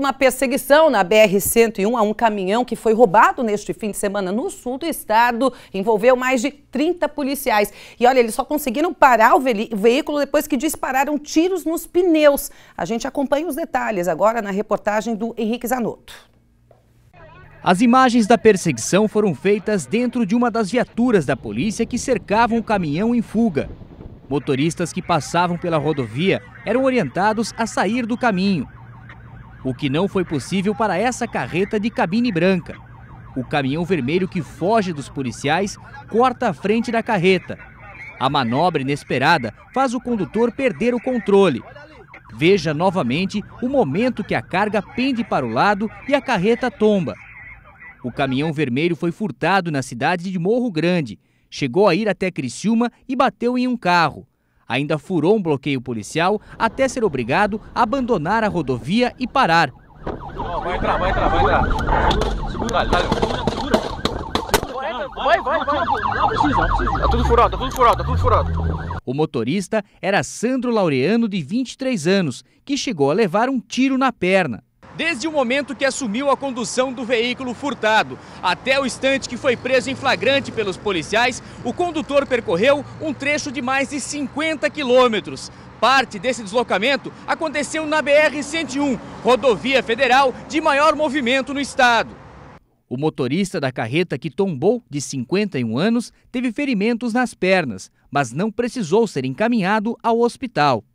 Uma perseguição na BR-101 a um caminhão que foi roubado neste fim de semana no sul do estado. Envolveu mais de 30 policiais. E olha, eles só conseguiram parar o veículo depois que dispararam tiros nos pneus. A gente acompanha os detalhes agora na reportagem do Henrique Zanotto. As imagens da perseguição foram feitas dentro de uma das viaturas da polícia que cercavam o caminhão em fuga. Motoristas que passavam pela rodovia eram orientados a sair do caminho. O que não foi possível para essa carreta de cabine branca. O caminhão vermelho que foge dos policiais corta a frente da carreta. A manobra inesperada faz o condutor perder o controle. Veja novamente o momento que a carga pende para o lado e a carreta tomba. O caminhão vermelho foi furtado na cidade de Morro Grande. Chegou a ir até Criciúma e bateu em um carro. Ainda furou um bloqueio policial até ser obrigado a abandonar a rodovia e parar. Vai entrar. Segura. Vai. Não precisa. Tá tudo furado. O motorista era Sandro Laureano, de 23 anos, que chegou a levar um tiro na perna. Desde o momento que assumiu a condução do veículo furtado até o instante que foi preso em flagrante pelos policiais, o condutor percorreu um trecho de mais de 50 quilômetros. Parte desse deslocamento aconteceu na BR-101, rodovia federal de maior movimento no estado. O motorista da carreta que tombou, de 51 anos, teve ferimentos nas pernas, mas não precisou ser encaminhado ao hospital.